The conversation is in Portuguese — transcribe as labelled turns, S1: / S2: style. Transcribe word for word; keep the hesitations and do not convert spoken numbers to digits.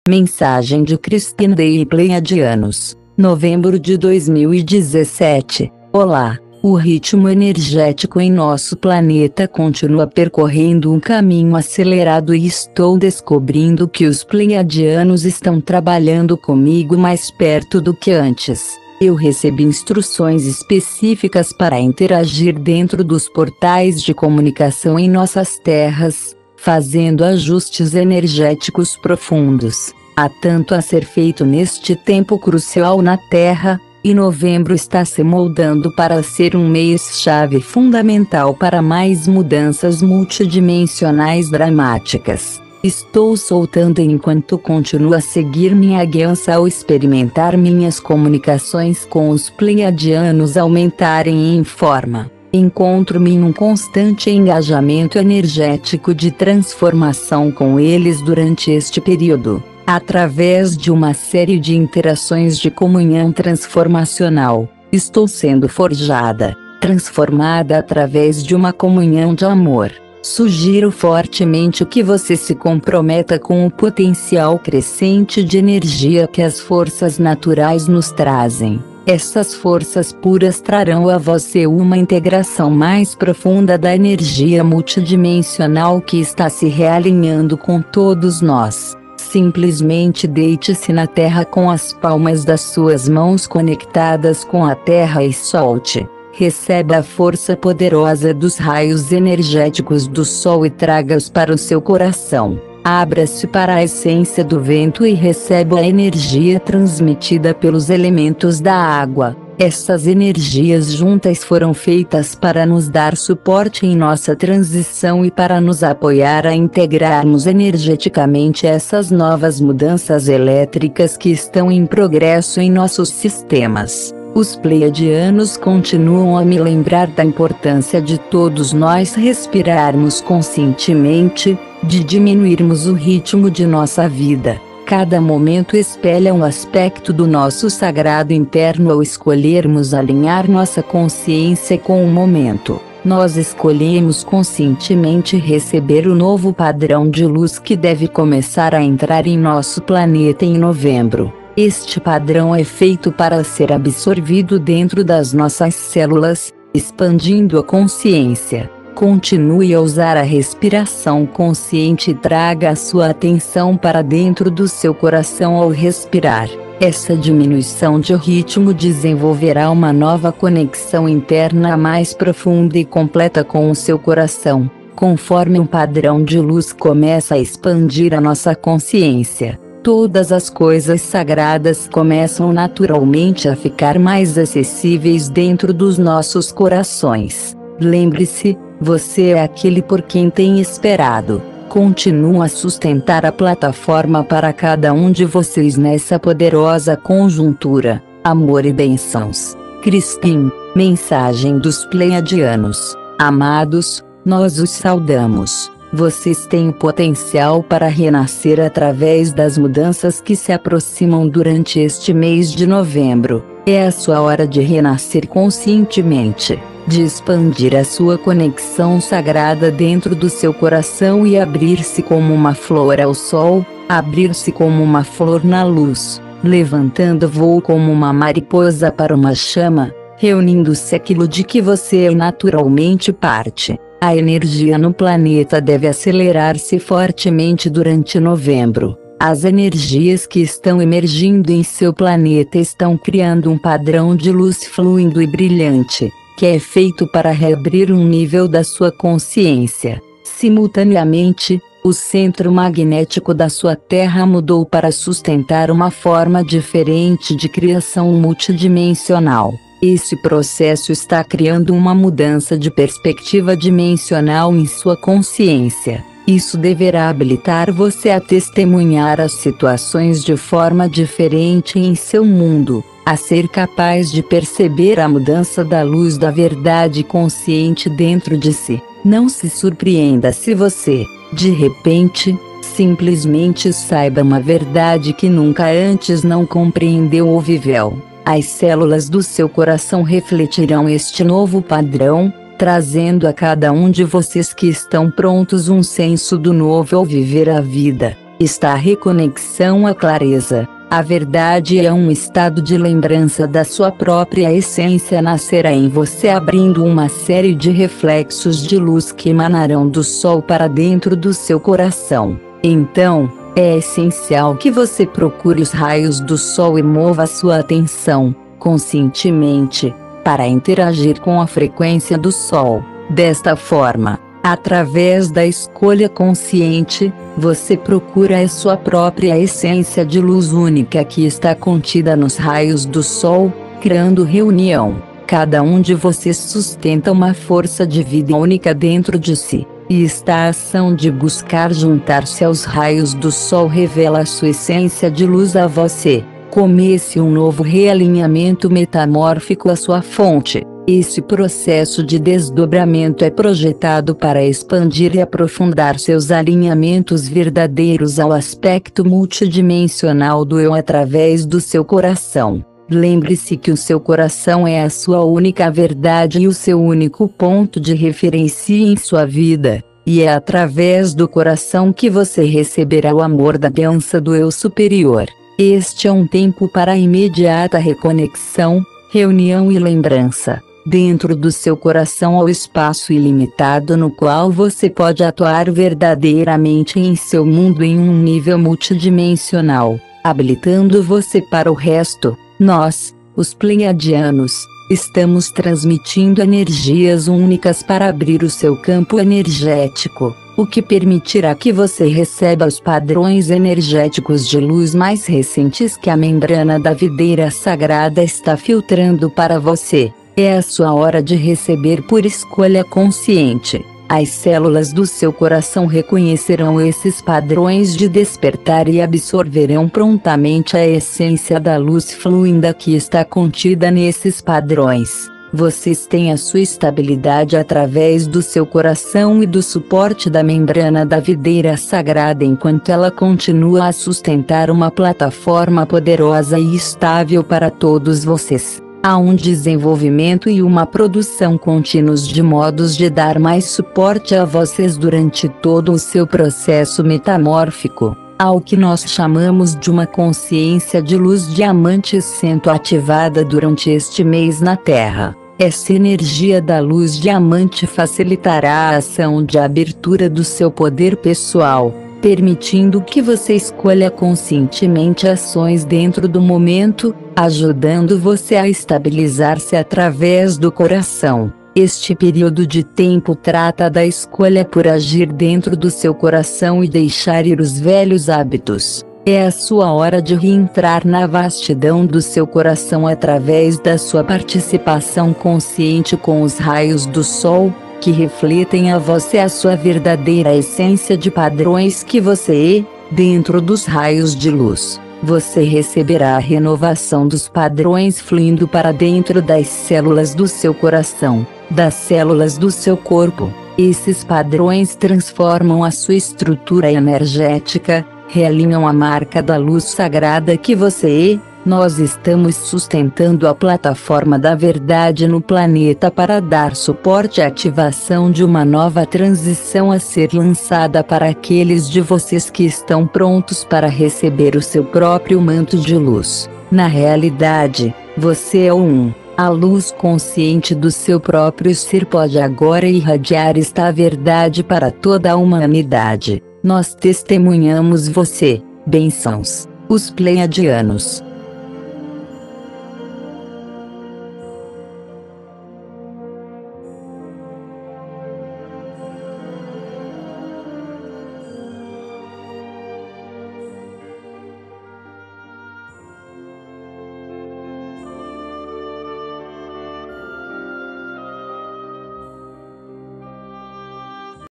S1: Mensagem de Cristina e Pleiadianos, novembro de dois mil e dezessete. Olá, o ritmo energético em nosso planeta continua percorrendo um caminho acelerado e estou descobrindo que os Pleiadianos estão trabalhando comigo mais perto do que antes. Eu recebi instruções específicas para interagir dentro dos portais de comunicação em nossas terras, fazendo ajustes energéticos profundos. Há tanto a ser feito neste tempo crucial na Terra, e novembro está se moldando para ser um mês-chave fundamental para mais mudanças multidimensionais dramáticas. Estou soltando enquanto continuo a seguir minha guiança ao experimentar minhas comunicações com os Pleiadianos aumentarem em forma. Encontro-me em um constante engajamento energético de transformação com eles durante este período, através de uma série de interações de comunhão transformacional. Estou sendo forjada, transformada através de uma comunhão de amor. Sugiro fortemente que você se comprometa com o potencial crescente de energia que as forças naturais nos trazem. Essas forças puras trarão a você uma integração mais profunda da energia multidimensional que está se realinhando com todos nós. Simplesmente deite-se na terra com as palmas das suas mãos conectadas com a terra e solte. Receba a força poderosa dos raios energéticos do sol e traga-os para o seu coração. Abra-se para a essência do vento e receba a energia transmitida pelos elementos da água. Essas energias juntas foram feitas para nos dar suporte em nossa transição e para nos apoiar a integrarmos energeticamente essas novas mudanças elétricas que estão em progresso em nossos sistemas. Os Pleiadianos continuam a me lembrar da importância de todos nós respirarmos conscientemente, de diminuirmos o ritmo de nossa vida. Cada momento espelha um aspecto do nosso sagrado interno ao escolhermos alinhar nossa consciência com o momento. Nós escolhemos conscientemente receber o novo padrão de luz que deve começar a entrar em nosso planeta em novembro. Este padrão é feito para ser absorvido dentro das nossas células, expandindo a consciência. Continue a usar a respiração consciente e traga a sua atenção para dentro do seu coração ao respirar. Essa diminuição de ritmo desenvolverá uma nova conexão interna mais profunda e completa com o seu coração, conforme um padrão de luz começa a expandir a nossa consciência. Todas as coisas sagradas começam naturalmente a ficar mais acessíveis dentro dos nossos corações. Lembre-se, você é aquele por quem tem esperado. Continuo a sustentar a plataforma para cada um de vocês nessa poderosa conjuntura. Amor e bênçãos. Cristina, mensagem dos Pleiadianos. Amados, nós os saudamos. Vocês têm o potencial para renascer através das mudanças que se aproximam durante este mês de novembro. É a sua hora de renascer conscientemente, de expandir a sua conexão sagrada dentro do seu coração e abrir-se como uma flor ao sol, abrir-se como uma flor na luz, levantando voo como uma mariposa para uma chama, reunindo-se aquilo de que você é naturalmente parte. A energia no planeta deve acelerar-se fortemente durante novembro. As energias que estão emergindo em seu planeta estão criando um padrão de luz fluindo e brilhante, que é feito para reabrir um nível da sua consciência. Simultaneamente, o centro magnético da sua Terra mudou para sustentar uma forma diferente de criação multidimensional. Esse processo está criando uma mudança de perspectiva dimensional em sua consciência. Isso deverá habilitar você a testemunhar as situações de forma diferente em seu mundo, a ser capaz de perceber a mudança da luz da verdade consciente dentro de si. Não se surpreenda se você, de repente, simplesmente saiba uma verdade que nunca antes não compreendeu ou viveu. As células do seu coração refletirão este novo padrão, trazendo a cada um de vocês que estão prontos um senso do novo ao viver a vida. está a reconexão à clareza. A verdade é um estado de lembrança da sua própria essência, nascerá em você, abrindo uma série de reflexos de luz que emanarão do sol para dentro do seu coração. Então, é essencial que você procure os raios do sol e mova sua atenção, conscientemente, para interagir com a frequência do sol. Desta forma, através da escolha consciente, você procura a sua própria essência de luz única que está contida nos raios do sol, criando reunião. Cada um de vocês sustenta uma força de vida única dentro de si, e esta ação de buscar juntar-se aos raios do sol revela a sua essência de luz a você. Comece um novo realinhamento metamórfico à sua fonte. Esse processo de desdobramento é projetado para expandir e aprofundar seus alinhamentos verdadeiros ao aspecto multidimensional do eu através do seu coração. Lembre-se que o seu coração é a sua única verdade e o seu único ponto de referência em sua vida, e é através do coração que você receberá o amor da dança do eu superior. Este é um tempo para a imediata reconexão, reunião e lembrança. Dentro do seu coração há o espaço ilimitado no qual você pode atuar verdadeiramente em seu mundo em um nível multidimensional, habilitando você para o resto. Nós, os Pleiadianos, estamos transmitindo energias únicas para abrir o seu campo energético, o que permitirá que você receba os padrões energéticos de luz mais recentes que a membrana da videira sagrada está filtrando para você. É a sua hora de receber por escolha consciente. As células do seu coração reconhecerão esses padrões de despertar e absorverão prontamente a essência da luz fluida que está contida nesses padrões. Vocês têm a sua estabilidade através do seu coração e do suporte da membrana da videira sagrada enquanto ela continua a sustentar uma plataforma poderosa e estável para todos vocês. Há um desenvolvimento e uma produção contínuos de modos de dar mais suporte a vocês durante todo o seu processo metamórfico, ao que nós chamamos de uma consciência de luz diamante sendo ativada durante este mês na Terra. Essa energia da luz diamante facilitará a ação de abertura do seu poder pessoal, permitindo que você escolha conscientemente ações dentro do momento, ajudando você a estabilizar-se através do coração. Este período de tempo trata da escolha por agir dentro do seu coração e deixar ir os velhos hábitos. É a sua hora de reentrar na vastidão do seu coração através da sua participação consciente com os raios do sol, que refletem a você a sua verdadeira essência de padrões que você é, dentro dos raios de luz. Você receberá a renovação dos padrões fluindo para dentro das células do seu coração, das células do seu corpo. Esses padrões transformam a sua estrutura energética, realinham a marca da luz sagrada que você é. Nós estamos sustentando a plataforma da verdade no planeta para dar suporte à ativação de uma nova transição a ser lançada para aqueles de vocês que estão prontos para receber o seu próprio manto de luz. Na realidade, você é um. A luz consciente do seu próprio ser pode agora irradiar esta verdade para toda a humanidade. Nós testemunhamos você. Bênçãos, os Pleiadianos.